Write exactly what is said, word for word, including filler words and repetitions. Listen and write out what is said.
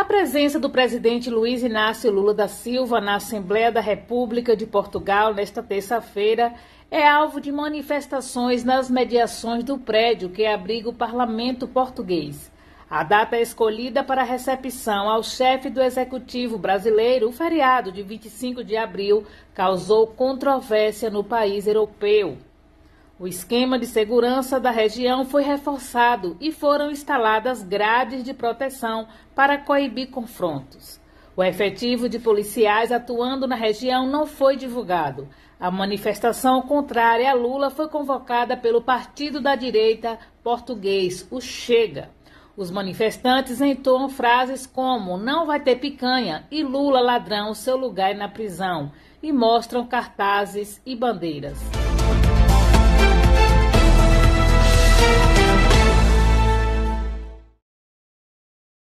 presença do presidente Luiz Inácio Lula da Silva na Assembleia da República de Portugal nesta terça-feira é alvo de manifestações nas mediações do prédio que abriga o Parlamento português. A data é escolhida para a recepção ao chefe do Executivo brasileiro, o feriado de vinte e cinco de abril, causou controvérsia no país europeu. O esquema de segurança da região foi reforçado e foram instaladas grades de proteção para coibir confrontos. O efetivo de policiais atuando na região não foi divulgado. A manifestação contrária a Lula foi convocada pelo partido da direita português, o Chega. Os manifestantes entoam frases como "não vai ter picanha" e "Lula ladrão, seu lugar é na prisão", e mostram cartazes e bandeiras.